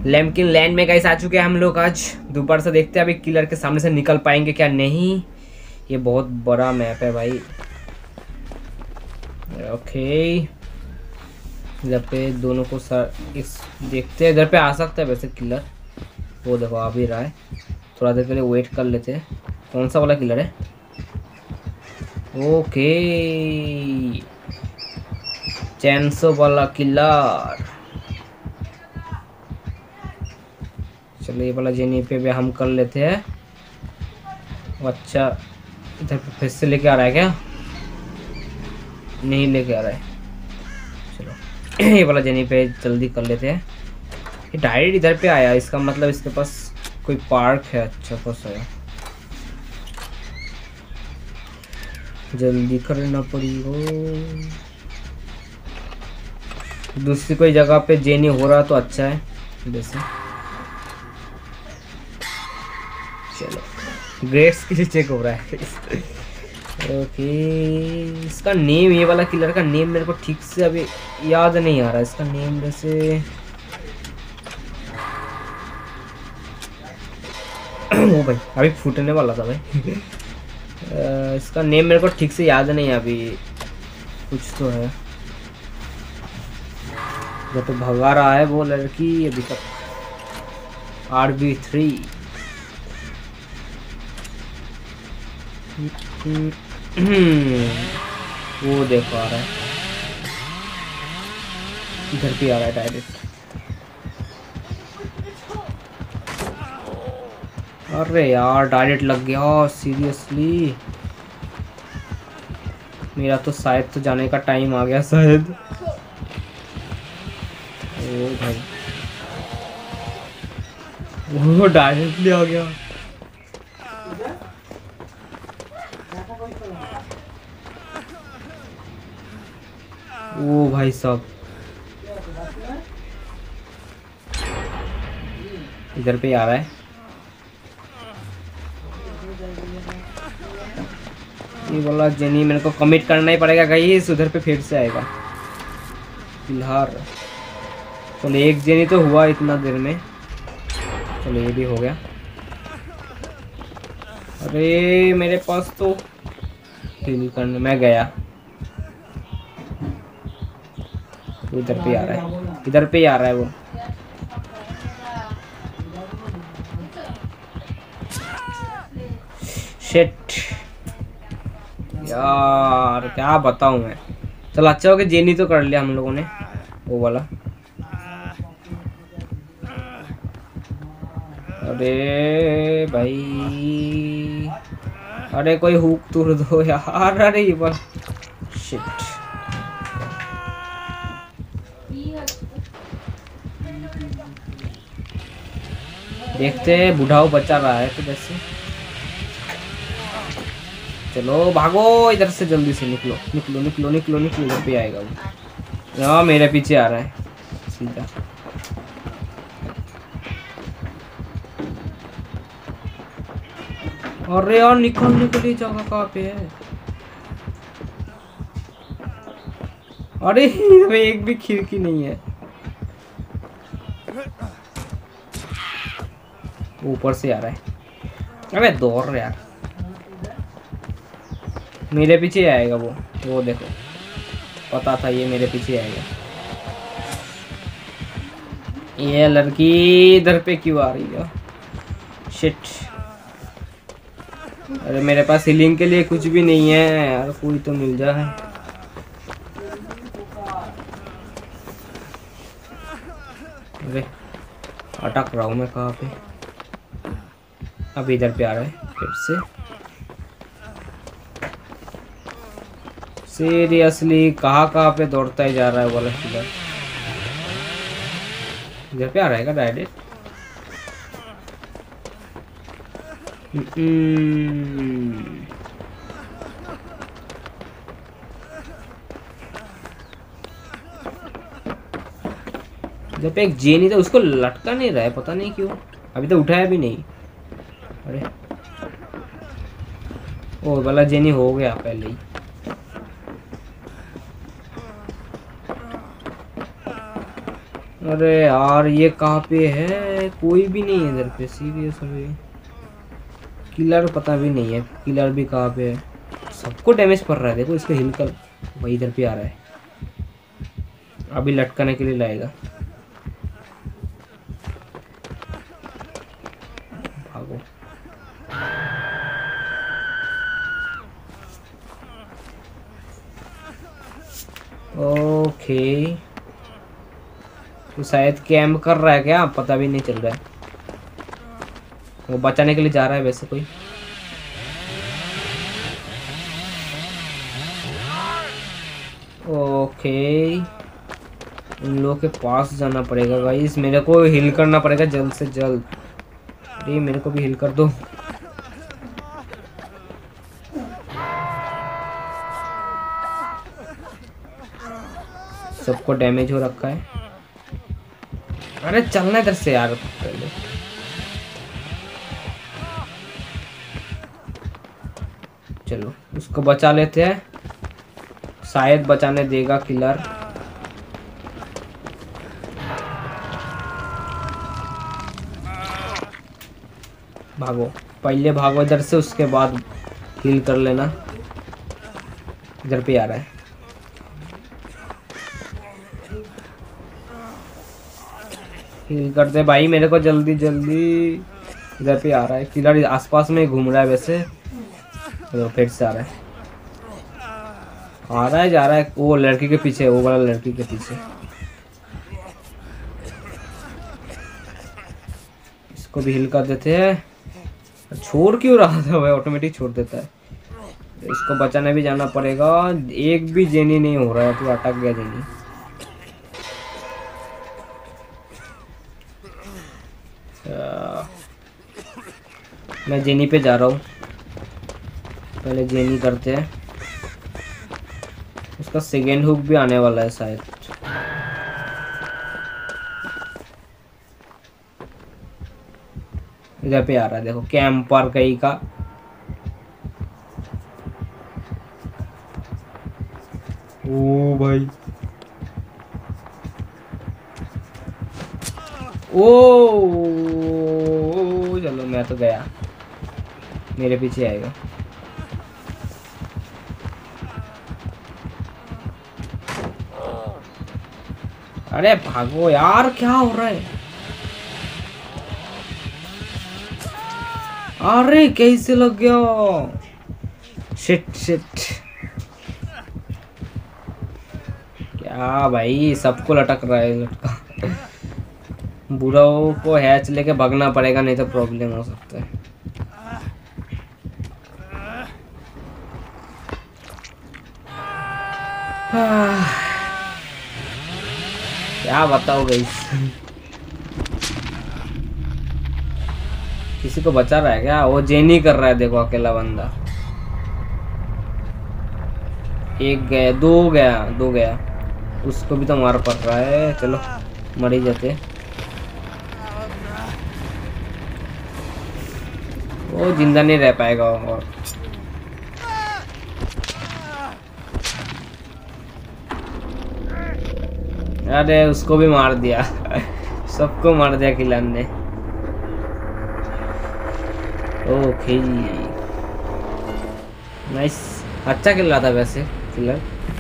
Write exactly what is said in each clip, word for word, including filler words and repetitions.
लैम्किन land में guys आ चुके हैं हम लोग आज दोपहर से। देखते हैं अभी किलर के सामने से निकल पाएंगे क्या नहीं। ये बहुत बड़ा मैप है भाई। ओके इधर पे दोनों को सर इस देखते हैं, इधर पे आ सकता है वैसे किलर। वो देखो आ भी रहा है, थोड़ा देर के लिए वेट कर लेते हैं। कौन सा वाला किलर है? ओके चैनसो वाला किलर। चलो ये वाला जेनी पे भी हम कर लेते हैं। अच्छा इधर पे फिर से लेके आ रहा है क्या? नहीं लेके आ रहा है। चलो ये वाला जेनी पे जल्दी कर लेते हैं। ये डायरेक्ट इधर पे आया, इसका मतलब इसके पास कोई पार्क है। अच्छा बस आया, जल्दी करना पड़ेगा। दूसरी कोई जगह पे जेनी हो रहा तो अच्छा है वैसे। चलो ग्रेड्स के लिए चेक हो रहा है। ओके इसका नेम, ये वाला किलर का नेम मेरे को ठीक से अभी याद नहीं आ रहा। इसका नेम वैसे ओ भाई अभी फूटने वाला था भाई। इसका नेम मेरे को ठीक से याद नहीं है अभी। कुछ तो है जो तो भगा रहा है वो लड़की अभी तक। आर बी थ्री वो देखो आ रहा है, इधर भी आ रहा है डायरेक्ट। अरे यार डायरेक्ट लग गया सीरियसली। मेरा तो शायद तो जाने का टाइम आ गया शायद। ओ भाई वो डायरेक्टली आ गया। ओ भाई साहब इधर पे आ रहा है। ये वाला जेनी मेरे को कमिट करना ही पड़ेगा गाइस, उधर पे फिर से आएगा फिलहाल। चलो एक जेनी तो हुआ इतना देर में। चलो ये भी हो गया। अरे मेरे पास तो हिल करने मैं गया। इधर पे आ रहा है, इधर पे आ रहा है वो। शिट यार क्या बताऊं मैं। चलो अच्छा हो गया जेनी तो कर लिया हम लोगों ने वो वाला। अरे भाई अरे कोई हुक तोड़ दो यार। अरे ये बस शिट। देखते हैं बुढ़ाऊ बचा रहा है तो जैसे। चलो भागो इधर से, जल्दी से निकलो निकलो निकलो निकलो निकलो। इधर पे आएगा वो। यहाँ मेरे पीछे आ रहा है सीधा। अरे यार निकलने के लिए जगह कहाँ पे है? अरे एक भी खिड़की नहीं है। ऊपर से आ रहा है। अबे दौड़ रहा यार, मेरे पीछे आएगा वो। वो देखो पता था ये मेरे पीछे आएगा। ये लड़की इधर पे क्यों आ रही है? शिट। अरे मेरे पास हीलिंग के लिए कुछ भी नहीं है यार, कोई तो मिल जाए। अरे अटक रहा हूँ मैं कहाँ पे? अब इधर पे आ रहा है फिर से। सीरियसली कहाँ कहाँ पे दौड़ता ही जा रहा है वाला किलर। इधर पे आ रहा है क्या डायरेक्ट? जब पे एक जेनी था उसको लटका नहीं रहा है, पता नहीं क्यों अभी तो उठाया भी नहीं। अरे ओ वाला जेनी हो गया पहले ही। अरे यार ये कहाँ पे है, कोई भी नहीं है इधर पे, सीरियस अभी किलर पता भी नहीं है, किलर भी कहाँ पे है। सबको डैमेज पड़ रहा है, देखो इसको हिल कर वही इधर पे आ रहा है, अभी लटकाने के लिए लाएगा। भागो। ओके तो शायद कैम्प कर रहा है क्या, पता भी नहीं चल रहा है। वो बचाने के लिए जा रहा है वैसे कोई। ओके उन लोगों के पास जाना पड़ेगा गाइस, मेरे को हिल करना पड़ेगा जल्द से जल्द। अरे मेरे को भी हिल कर दो। सबको डैमेज हो रखा है। अरे चलना इधर से यार पहले। चलो उसको बचा लेते हैं, शायद बचाने देगा किलर। भागो पहले, भागो इधर से, उसके बाद हील कर लेना। इधर पे आ रहा है, हील कर दे भाई मेरे को जल्दी जल्दी। इधर पे आ रहा है किलर, आसपास में घूम रहा है वैसे। तो फिर से आ रहा है, आ रहा है जा रहा है, वो लड़की के पीछे, वो वाला लड़की के पीछे। इसको भी हिल कर देते हैं। छोड़ क्यों रहा था भाई, ऑटोमेटिक छोड़ देता है। तो इसको बचाने भी जाना पड़ेगा। एक भी जेनी नहीं हो रहा है, तो अटक गया जेनी। मैं जेनी पे जा रहा हूँ, पहले जेनी करते हैं। उसका सेकेंड हुक भी आने वाला है शायद। इधर पे आ रहा है देखो, कैंपर कहीं का। ओ भाई, ओ चलो मैं तो गया, मेरे पीछे आएगा। अरे भागो यार, क्या हो रहा है। अरे कैसे लग गया, शिट शिट। क्या भाई, सबको लटक रहा है लटका। बुढ़ाओं को हैच लेके भागना पड़ेगा, नहीं तो प्रॉब्लम हो सकता है। क्या बताओ गाइस, किसी को बचा रहा है क्या? वो जेनी कर रहा है देखो, अकेला बंदा। एक गया, दो गया, दो गया, उसको भी तो मार पड़ रहा है। चलो मर ही जाते। वो जिंदा नहीं रह पाएगा। और अरे उसको भी मार दिया। सबको मार दिया किलर ने। ओके नाइस, अच्छा खेल रहा था वैसे किलर।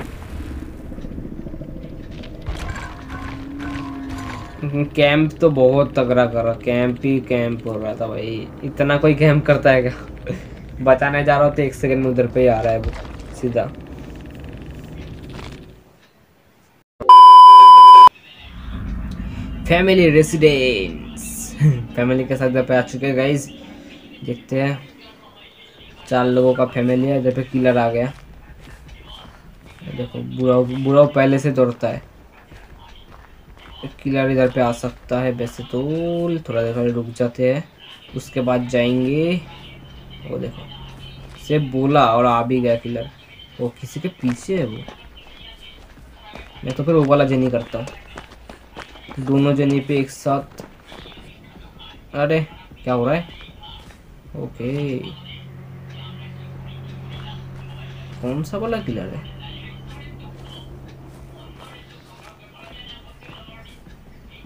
कैंप तो बहुत तगड़ा कर रहा, कैंप ही कैंप हो रहा था भाई। इतना कोई कैंप करता है क्या? बचाने जा रहा हूँ तो एक सेकंड में उधर पे ही आ रहा है सीधा। Family residence. फैमिली के साथ इधर पे आ चुके हैं गाइस। देखते हैं, चार लोगों का फैमिली है। इधर पे किलर आ गया। देखो बुरा बुरा पहले से दौड़ता है। किलर इधर पे आ सकता है वैसे तो। थोड़ा देर रुक जाते हैं, उसके बाद जाएंगे। वो देखो से बोला और आ भी गया किलर। वो किसी के पीछे है वो। मैं तो फिर वो वाला जेनी करता हूँ, दोनों जेनी पे एक साथ। अरे क्या हो रहा है? ओके कौन सा वाला किलर है?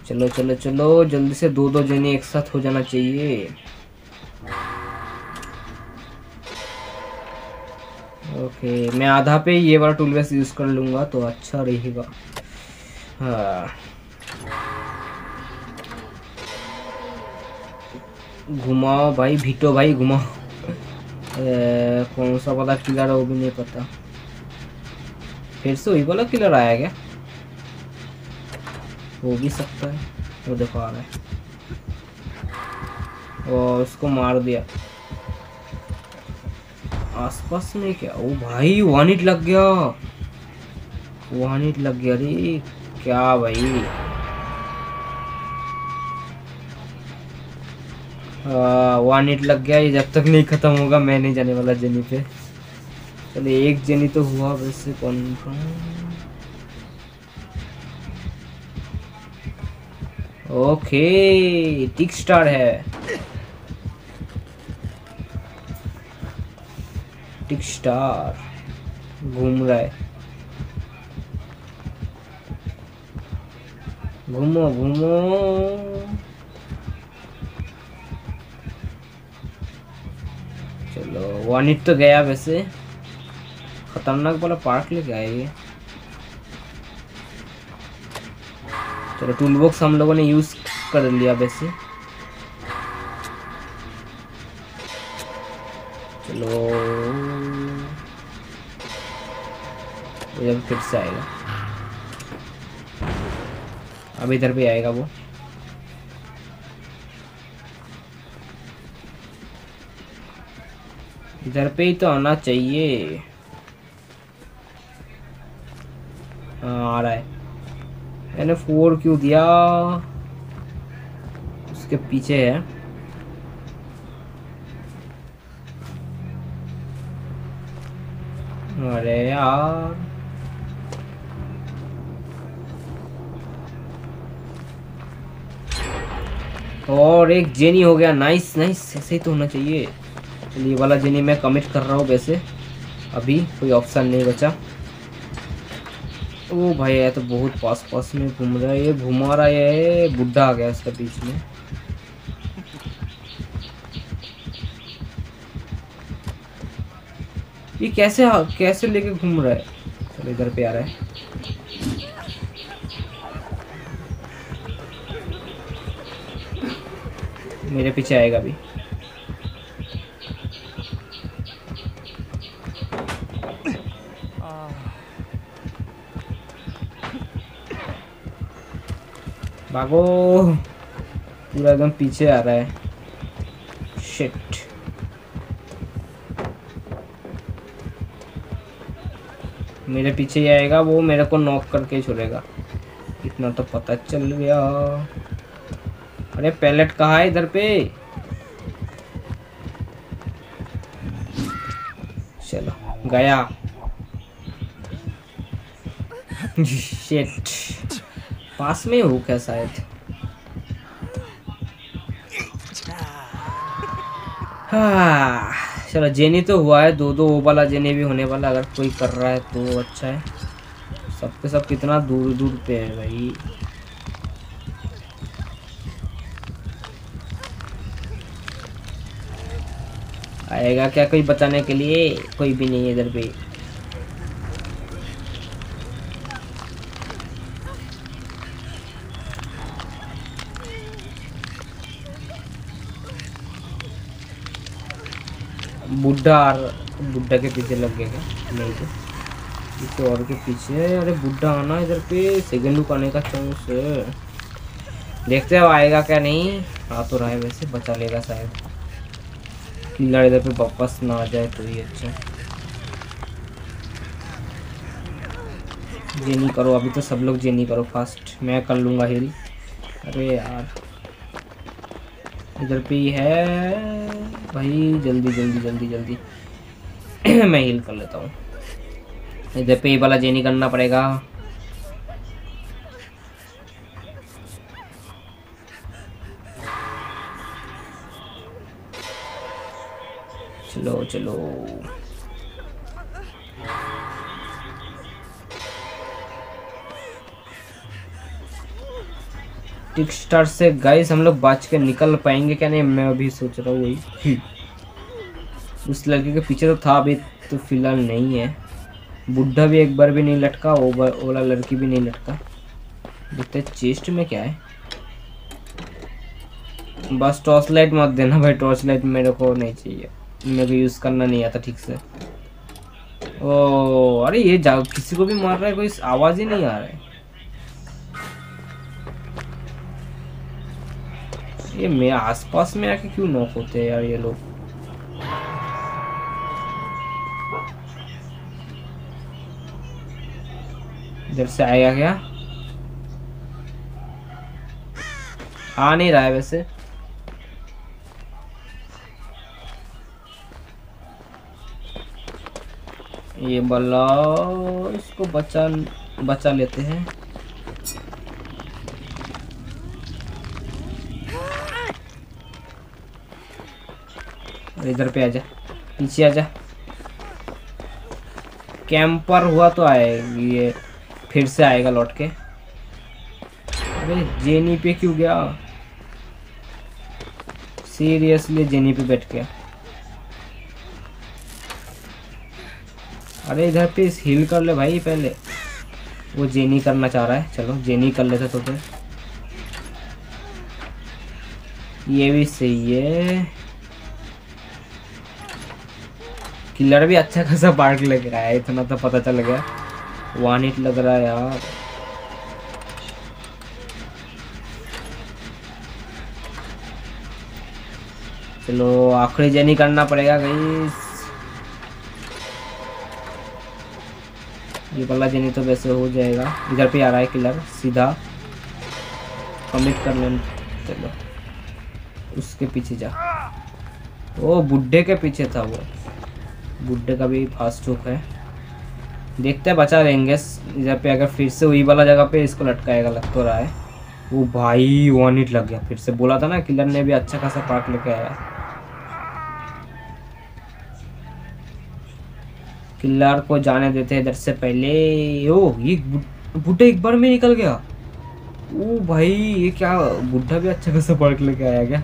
चलो चलो चलो जल्दी से, दो दो जने एक साथ हो जाना चाहिए। ओके, मैं आधा पे ये वाला टूल बेस यूज कर लूंगा तो अच्छा रहेगा। हाँ, घुमाओ भाई, भीटो भाई घुमाओ। कौन सा वाला किलर है वो भी नहीं पता। फिर से वही वाला किलर आया क्या? हो भी सकता है, वो देखो आ रहा है। और उसको मार दिया। आसपास में क्या? ओ भाई वन हिट लग गया, वन हिट लग गया। अरे क्या भाई, वन हिट लग गया। ये जब तक नहीं खत्म होगा मैं नहीं जाने वाला जेनी पे। चलिए एक जेनी तो हुआ वैसे कन्फर्म। ओके, टिक स्टार है। टिक स्टार घूम रहा है। घूमो घूमो। चलो वन हिट तो गया। वैसे खतरनाक वाला पार्क लेके आए ये। चलो टूल बॉक्स हम लोगों ने यूज कर लिया वैसे। चलो जब फिर से आएगा, अब इधर भी आएगा वो। इधर पे ही तो आना चाहिए। हाँ आ रहा है। मैंने फोर क्यों दिया? उसके पीछे है। अरे यार, और एक जेनी हो गया। नाइस नाइस, ऐसे ही तो होना चाहिए। चलिए वाला जेनी मैं कमिट कर रहा हूँ वैसे। अभी कोई ऑप्शन नहीं बचा। ओ भाई ये तो बहुत पास पास में घूम रहा है, ये घुमा रहा है। बुड्ढा आ गया उसके बीच में। ये कैसे कैसे लेके घूम रहा है? चलो इधर पे आ रहा है। मेरे पीछे आएगा अभी। भागो, पूरा एकदम पीछे आ रहा है। शिट, मेरे पीछे ही आएगा वो, मेरे को नॉक करके ही छोड़ेगा, इतना तो पता चल गया। अरे पैलेट कहाँ है इधर पे? चलो गया। शिट, पास में हो क्या शायद? हाँ चलो, जेनी तो हुआ है। दो दो वो वाला जेनी भी होने वाला, अगर कोई कर रहा है तो अच्छा है। सबके सब कितना दूर दूर पे है भाई। आएगा क्या कोई बचाने के लिए? कोई भी नहीं है इधर पे। बुड्ढा बुड्ढा के पीछे लग गया क्या? नहीं तो किसी और के पीछे है। अरे बुड्ढा आना इधर पे, सेकंड लुक आने का चांस है। देखते हैं आएगा क्या। नहीं आ तो रहा है वैसे, बचा लेगा शायद। किलर इधर पे वापस ना आ जाए तो ही अच्छा। जेनी करो अभी तो, सब लोग जेनी करो फास्ट, मैं कर लूँगा हिल। अरे यार इधर पे ही है भाई, जल्दी जल्दी जल्दी जल्दी। मैं हील कर लेता हूँ। इधर पे वाला जेनी करना पड़ेगा। चलो चलो, टिक स्टार से गाइस हम लोग बच के निकल पाएंगे क्या? नहीं, मैं अभी सोच रहा हूँ वही। उस लड़के के पीछे तो था, अभी तो फिलहाल नहीं है। बुढ़ा भी एक बार भी नहीं लटका, वो वाला लड़की भी नहीं लटका। देखते चेस्ट में क्या है। बस टॉर्च लाइट मत देना भाई, टॉर्च लाइट मेरे को नहीं चाहिए, मेरे को यूज करना नहीं आता ठीक से। ओ अरे ये जा किसी को भी मार रहा है, कोई आवाज ही नहीं आ रहा है। ये मेरे आसपास में आके क्यों नॉक होते हैं यार ये लोग? इधर से आएगा क्या? आ नहीं रहा है वैसे। ये बल्ला, इसको बचा बचा लेते हैं। इधर पे आजा, पीछे आजा। कैंपर हुआ तो आएगी ये, फिर से आएगा लौट के। अरे जेनी पे क्यों गया? सीरियसली जेनी पे बैठ गया। अरे इधर पे हील कर ले भाई पहले। वो जेनी करना चाह रहा है, चलो जेनी कर लेते तो फिर। ये भी सही है। किलर भी अच्छा खासा पार्ट लग रहा है, इतना तो पता चल गया। वन हिट लग रहा है यार। चलो आखिरी जेनी करना पड़ेगा गाइस। ये वाला जेनी तो वैसे हो जाएगा। इधर पे आ रहा है किलर, सीधा कमिट कर लेना। चलो उसके पीछे जा। ओ बुड्ढे के पीछे था वो। बुड्ढे का भी फास्ट हुक है, देखते हैं बचा लेंगे। इधर पे अगर फिर से वही वाला जगह पे इसको लटकाएगा, लग तो रहा है। वो भाई वन हिट लग गया फिर से। बोला था ना किलर ने भी अच्छा खासा पार्ट लेके आया। किलर को जाने देते हैं इधर से पहले। ओ ये बुड्ढा एक बार में निकल गया। ओ भाई ये क्या, बुड्ढा भी अच्छा खासा पार्ट लेके आया क्या?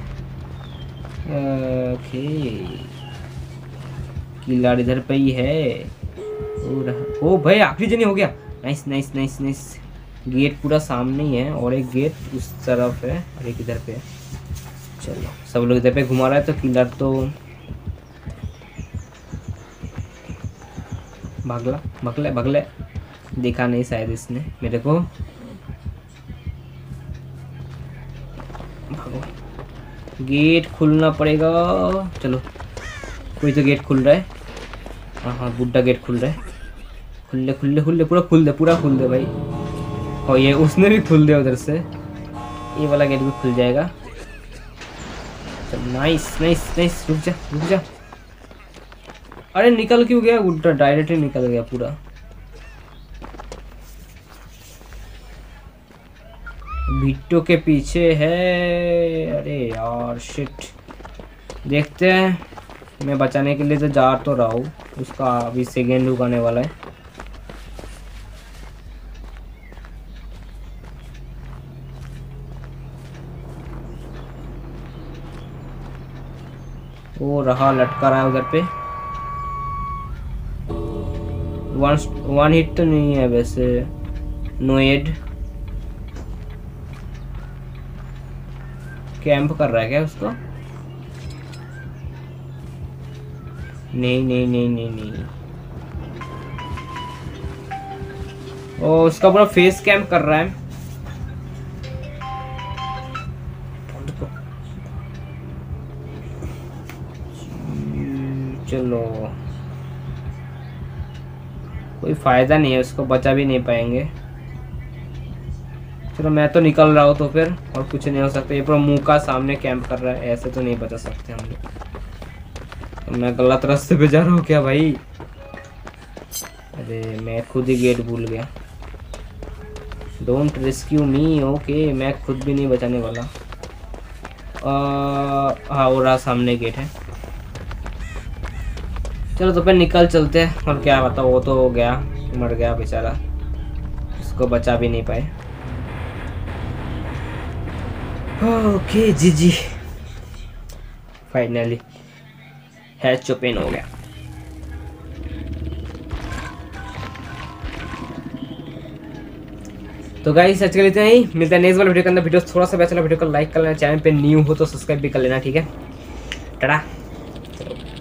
ओके किलर इधर पे ही है। ओ रहा, ओ भाई आखिरी जनी हो गया। Nice nice nice nice. Gate पूरा सामने ही है और एक गेट उस तरफ है और एक इधर पे है। चलो सब लोग इधर पे घुमा रहा है तो किलर तो भागला भगले भगले। देखा नहीं शायद इसने मेरे को। भागो, गेट खुलना पड़ेगा। चलो कोई तो गेट खुल रहा है। हाँ हाँ बुड्ढा गेट खुल रहा है। खुल खुल खुल पूरा खुल दे, पूरा खुल दे भाई। और ये उसने भी खुल दिया उधर से। ये वाला गेट भी खुल जाएगा। चल नाइस नाइस नाइस। रुक जा रुक जा। अरे निकल क्यों गया बुड्ढा? डायरेक्ट ही निकल गया पूरा। बिट्टो के पीछे है। अरे यार शिट। देखते हैं, मैं बचाने के लिए तो जा तो रहा हूँ। उसका अभी सेकेंड हुक आने वाला है। वो रहा लटका रहा है उधर पे। वन वन हिट तो नहीं है वैसे। नोएड कैंप कर रहा है क्या उसको? नहीं नहीं नहीं नहीं नहीं। ओ उसका पूरा फेस कैंप कर रहा है। चलो कोई फायदा नहीं है, उसको बचा भी नहीं पाएंगे। चलो मैं तो निकल रहा हूँ तो फिर, और कुछ नहीं हो सकता। ये पूरा मुंह का सामने कैंप कर रहा है, ऐसे तो नहीं बचा सकते हम लोग। तो मैं गलत रास्ते पे जा रहा हूँ क्या भाई? अरे मैं खुद ही गेट भूल गया। Don't rescue me. ओके मैं खुद भी नहीं बचाने वाला। हाँ वो रहा सामने गेट है। चलो तो फिर निकल चलते हैं। और क्या बता, वो तो हो गया, मर गया बेचारा, उसको बचा भी नहीं पाए। ओके जी जी, फाइनली हैच ओपन हो गया। तो गाइस आज के लिए इतना ही, मिलता है नेक्स्ट वाले वीडियो के अंदर। वीडियो थोड़ा सा बेहतर चला, वीडियो को लाइक कर लेना, चैनल पे न्यू हो तो सब्सक्राइब भी कर लेना, ठीक है। टाटा।